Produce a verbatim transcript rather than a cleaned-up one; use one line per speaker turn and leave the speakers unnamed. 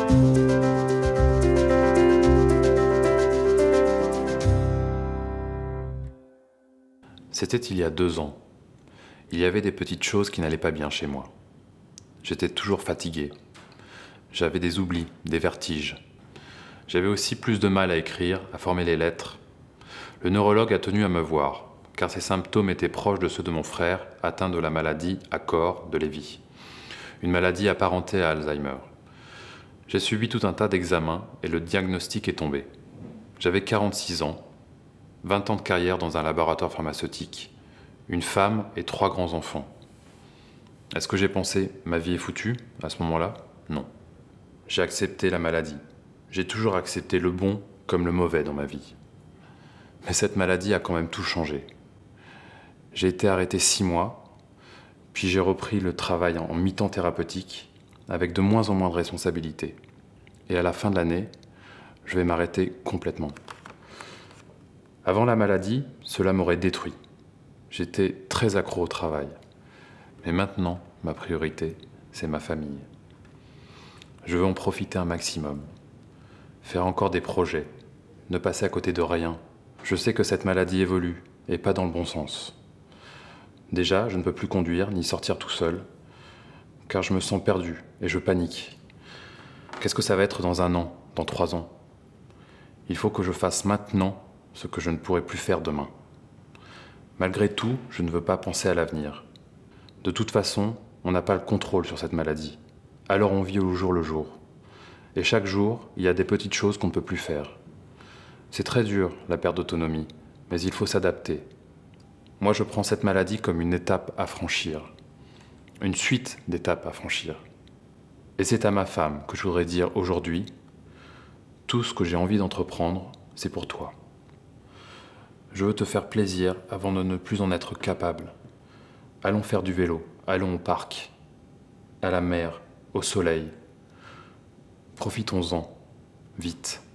C'était il y a deux ans. Il y avait des petites choses qui n'allaient pas bien chez moi. J'étais toujours fatigué. J'avais des oublis, des vertiges. J'avais aussi plus de mal à écrire, à former les lettres. Le neurologue a tenu à me voir, car ses symptômes étaient proches de ceux de mon frère, atteint de la maladie à corps de Lévy. Une maladie apparentée à Alzheimer. J'ai subi tout un tas d'examens et le diagnostic est tombé. J'avais quarante-six ans, vingt ans de carrière dans un laboratoire pharmaceutique, une femme et trois grands-enfants. Est-ce que j'ai pensé « ma vie est foutue » à ce moment-là? Non. J'ai accepté la maladie. J'ai toujours accepté le bon comme le mauvais dans ma vie. Mais cette maladie a quand même tout changé. J'ai été arrêté six mois, puis j'ai repris le travail en mi-temps thérapeutique, avec de moins en moins de responsabilités. Et à la fin de l'année, je vais m'arrêter complètement. Avant la maladie, cela m'aurait détruit. J'étais très accro au travail. Mais maintenant, ma priorité, c'est ma famille. Je veux en profiter un maximum. Faire encore des projets. Ne passer à côté de rien. Je sais que cette maladie évolue, et pas dans le bon sens. Déjà, je ne peux plus conduire ni sortir tout seul, car je me sens perdu et je panique. Qu'est-ce que ça va être dans un an, dans trois ans? Il faut que je fasse maintenant ce que je ne pourrai plus faire demain. Malgré tout, je ne veux pas penser à l'avenir. De toute façon, on n'a pas le contrôle sur cette maladie. Alors on vit au jour le jour. Et chaque jour, il y a des petites choses qu'on ne peut plus faire. C'est très dur, la perte d'autonomie, mais il faut s'adapter. Moi, je prends cette maladie comme une étape à franchir. Une suite d'étapes à franchir. Et c'est à ma femme que je voudrais dire aujourd'hui, tout ce que j'ai envie d'entreprendre, c'est pour toi. Je veux te faire plaisir avant de ne plus en être capable. Allons faire du vélo, allons au parc, à la mer, au soleil. Profitons-en, vite.